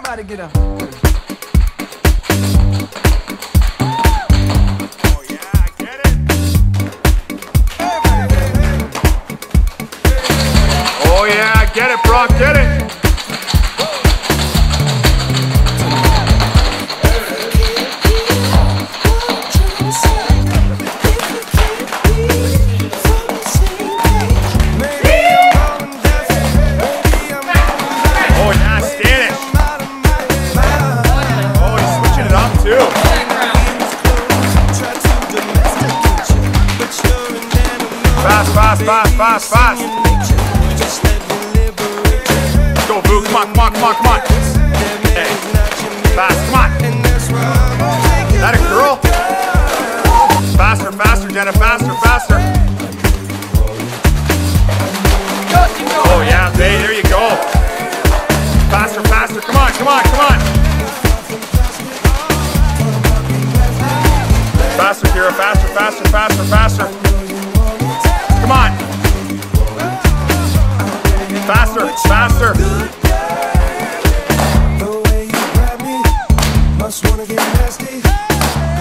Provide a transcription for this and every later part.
Everybody get up. Oh yeah, get it. Oh yeah, get it, Brock, get it. Fast. Let's go, Boo. Come on. Hey. Fast, come on. Is that a girl? Faster, Jenna. Faster. Oh, yeah, babe. There you go. Faster. Come on. Faster, Kira. Faster. Come on. Faster.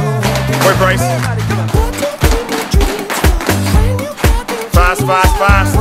Boy, Bryce. Fast.